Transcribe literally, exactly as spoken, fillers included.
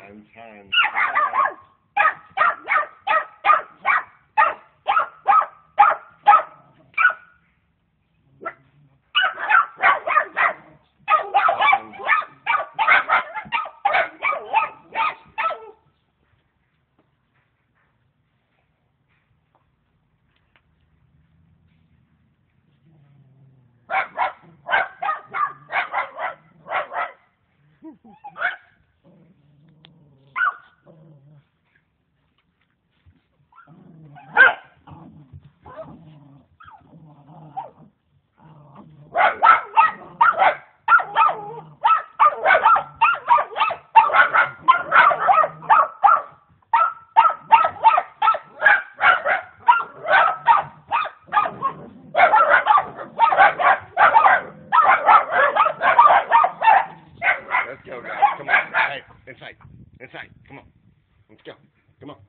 Hands, hands. Let's go, guys. Come on. Hey, inside. Inside. Come on. Let's go. Come on.